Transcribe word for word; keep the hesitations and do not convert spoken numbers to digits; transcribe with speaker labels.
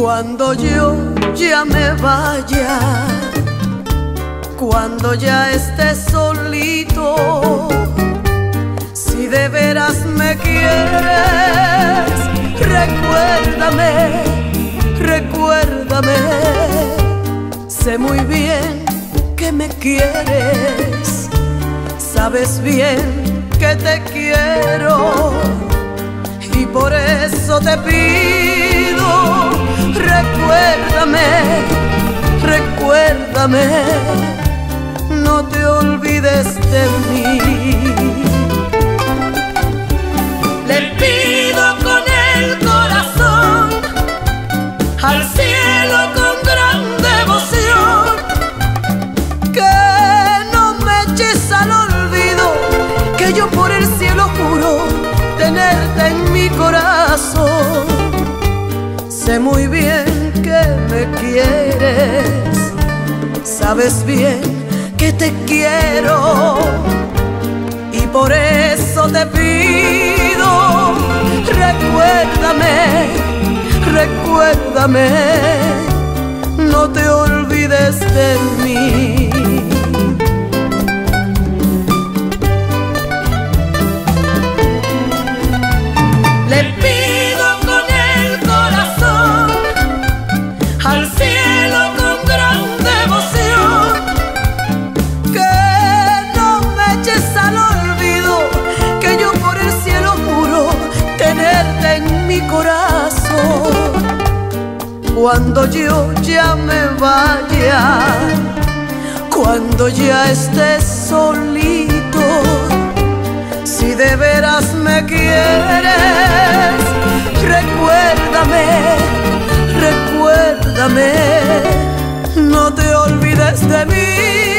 Speaker 1: Cuando yo ya me vaya, cuando ya esté solito, si de veras me quieres, recuérdame, recuérdame. Sé muy bien que me quieres, sabes bien que te quiero, y por eso te pido, recuérdame, recuérdame, no te olvides de mí. Le pido con el corazón al cielo con gran devoción que no me eches al olvido, que yo por el cielo juro tenerte en mi corazón. Sé muy bien que me quieres, sabes bien que te quiero, y por eso te pido, recuérdame, recuérdame, no te olvides de mí. Le pido con el corazón al cielo con gran devoción que no me eches al olvido, que yo por el cielo juro tenerte en mi corazón. Cuando yo ya me vaya, cuando ya estés solito, si de veras me quieres, recuérdame, recuérdame, no te olvides de mí.